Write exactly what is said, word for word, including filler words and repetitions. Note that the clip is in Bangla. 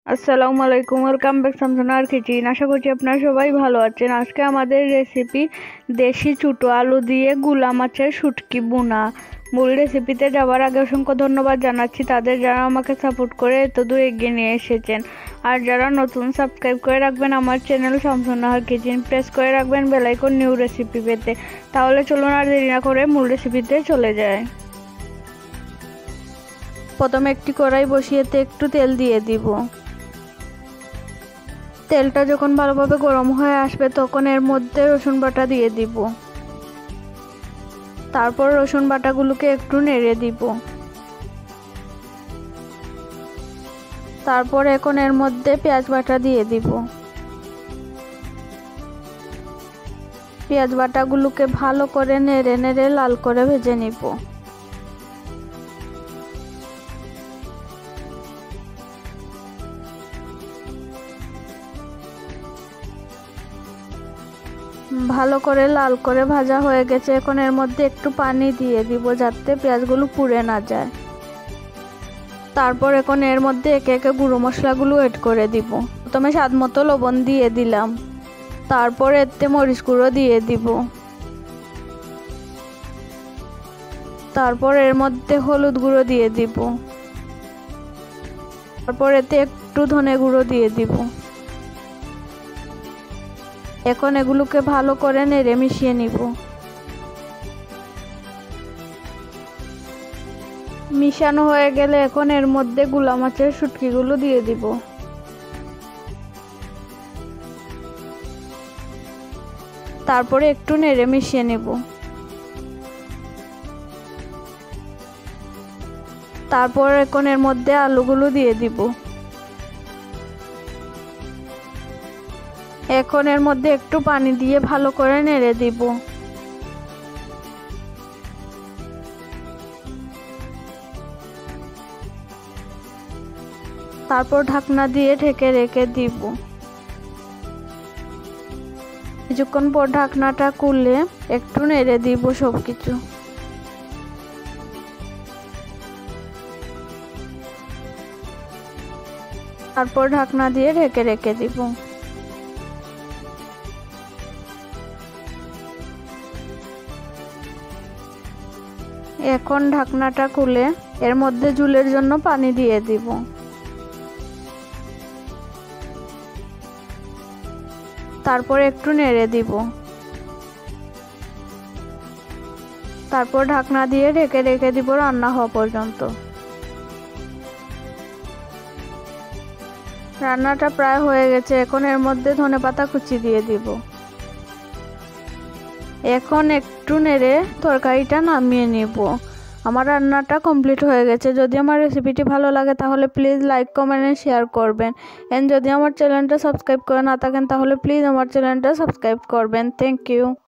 আসসালামু আলাইকুম, ওয়েলকাম ব্যাক সামসুনার কিচেন। আশা করছি আপনারা সবাই ভালো আছেন। আজকে আমাদের রেসিপি দেশি ছোটো আলু দিয়ে গুলা মাছের শুটকি বোনা। মূল রেসিপিতে যাওয়ার আগে অসংখ্য ধন্যবাদ জানাচ্ছি তাদের, যারা আমাকে সাপোর্ট করে এতদূর এগিয়ে নিয়ে এসেছেন। আর যারা নতুন, সাবস্ক্রাইব করে রাখবেন আমার চ্যানেল সামসুনার কিচেন, প্রেস করে রাখবেন বেল আইকন নিউ রেসিপি পেতে। তাহলে চলুন আর দেরি না করে মূল রেসিপিতে চলে যায়। প্রথমে একটি কড়াই বসিয়েতে একটু তেল দিয়ে দিব। তেলটা যখন ভালোভাবে গরম হয়ে আসবে তখন এর মধ্যে রসুন বাটা দিয়ে দিব। তারপর রসুন বাটাগুলোকে একটু নেড়ে দিব। তারপর এখন এর মধ্যে পেঁয়াজ বাটা দিয়ে দিব। পেঁয়াজ বাটাগুলোকে ভালো করে নেড়ে নেড়ে লাল করে ভেজে নিব। ভালো করে লাল করে ভাজা হয়ে গেছে। এখন এর মধ্যে একটু পানি দিয়ে দিব যাতে পেঁয়াজগুলো পুড়ে না যায়। তারপর এখন এর মধ্যে একে একে গুঁড়ো মশলাগুলো এড করে দিব। প্রথমে স্বাদ মতো লবণ দিয়ে দিলাম। তারপর এতে মরিচ গুঁড়ো দিয়ে দিব। তারপর এর মধ্যে হলুদ গুঁড়ো দিয়ে দিব। তারপর এতে একটু ধনে গুঁড়ো দিয়ে দিব। এখন এগুলোকে ভালো করে নেড়ে মিশিয়ে নিব। মিশানো হয়ে গেলে এখন এর মধ্যে গুলা মাছের শুটকিগুলো দিয়ে দিব। তারপরে একটু নেড়ে মিশিয়ে নেব। তারপর এখন এর মধ্যে আলুগুলো দিয়ে দিব। এখন এর মধ্যে একটু পানি দিয়ে ভালো করে নেড়ে দিব। তারপর ঢাকনা দিয়ে ঢেকে রেখে দিব। কিছুক্ষণ পর ঢাকনাটা খুলে একটু নেড়ে দিব সবকিছু। তারপর ঢাকনা দিয়ে ঢেকে রেখে দিব। এখন ঢাকনাটা খুলে এর মধ্যে ঝোলের জন্য পানি দিয়ে দিব। তারপর একটু নেড়ে দিব। তারপর ঢাকনা দিয়ে ঢেকে রেখে দিব রান্না হওয়া পর্যন্ত। রান্নাটা প্রায় হয়ে গেছে। এখন এর মধ্যে ধনেপাতা কুচি দিয়ে দিব। এখন একটু নেড়ে তরকারিটা নামিয়ে নিব। আমার রান্নাটা কমপ্লিট হয়ে গেছে। যদি আমার রেসিপিটি ভালো লাগে তাহলে please like, comment and share করবেন। এন্ড যদি আমার চ্যানেলটা সাবস্ক্রাইব করে না থাকেন তাহলে প্লিজ আমার চ্যানেলটা সাবস্ক্রাইব করবেন। Thank you.